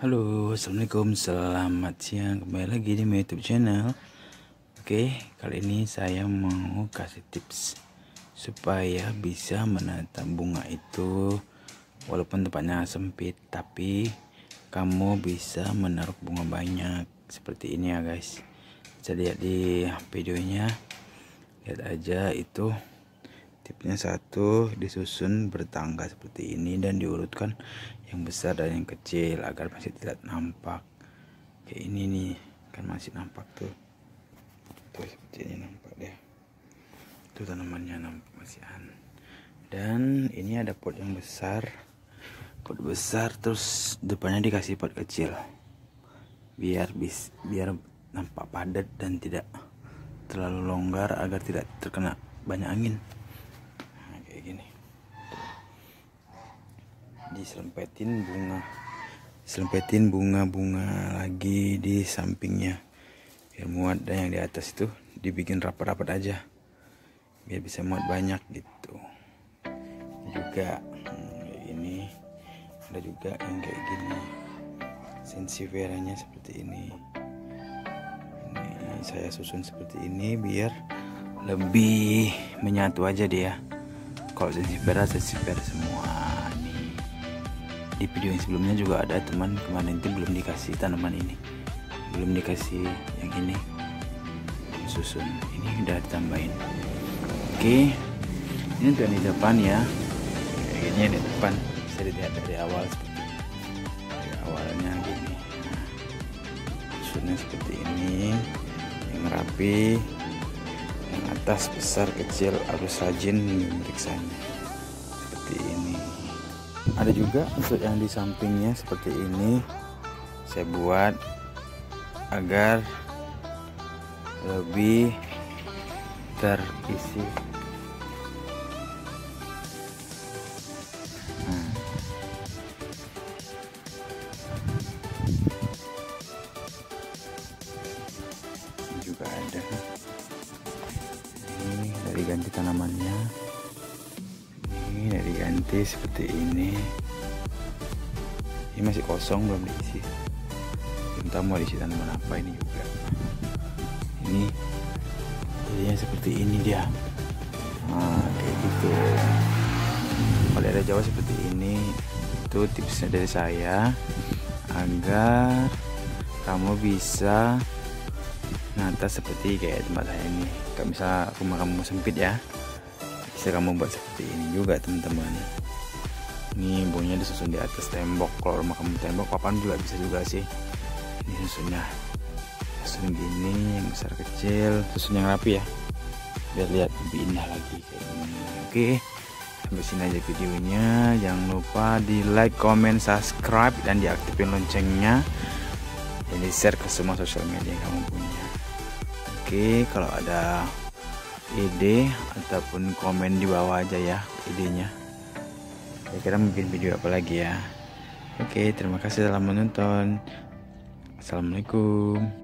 Halo, assalamualaikum, selamat siang, kembali lagi di my YouTube channel. Oke, kali ini saya mau kasih tips supaya bisa menata bunga itu walaupun tempatnya sempit, tapi kamu bisa menaruh bunga banyak seperti ini ya guys. Bisa lihat di videonya, lihat aja itu. Tipsnya satu, disusun bertangga seperti ini dan diurutkan yang besar dan yang kecil agar masih tidak nampak. Kayak ini nih, kan masih nampak tuh. Tuh seperti ini nampak deh. Itu tanamannya nampak masih Dan ini ada pot yang besar. Pot besar terus depannya dikasih pot kecil. Biar nampak padat dan tidak terlalu longgar agar tidak terkena banyak angin. Gini, diselempetin bunga lagi di sampingnya biar muat, dan yang di atas itu dibikin rapat-rapat aja biar bisa muat banyak gitu. Juga kayak gini, ada juga yang kayak gini, sensiveranya seperti ini saya susun seperti ini biar lebih menyatu aja dia. Kalau sensifera semua nih. Di video yang sebelumnya juga ada teman kemarin itu belum dikasih tanaman ini, belum dikasih yang ini susun, ini udah ditambahin. Oke, ini udah di depan ya, ini di depan bisa dilihat dari awal seperti dari awalnya gini. Susunnya seperti ini, yang rapi. Yang atas besar kecil harus rajin memeriksanya seperti ini. Ada juga untuk yang di sampingnya seperti ini, saya buat agar lebih terisi. Juga ada ini dari ganti tanamannya, ini dari ganti seperti ini masih kosong belum diisi, belum tahu mau diisi tanaman apa. Ini juga ini jadinya seperti ini dia. Nah kayak gitu, kalau ada Jawa seperti ini. Itu tipsnya dari saya agar kamu bisa nata seperti kayak tempat saya ini. Kalau misalnya rumah kamu sempit ya, bisa kamu buat seperti ini juga teman-teman. Ini bunganya disusun di atas tembok. Kalau rumah kamu tembok papan juga bisa juga sih. Ini susunnya susun gini, yang besar kecil, susun yang rapi ya, biar lihat lebih indah lagi kayak gini. Oke, sampai sini aja videonya. Jangan lupa di like, comment, subscribe, dan diaktifin loncengnya, dan di share ke semua sosial media yang kamu punya. Oke, kalau ada ide ataupun komen di bawah aja ya idenya. Kira-kira mungkin video apa lagi ya. Oke, terima kasih telah menonton. Assalamualaikum.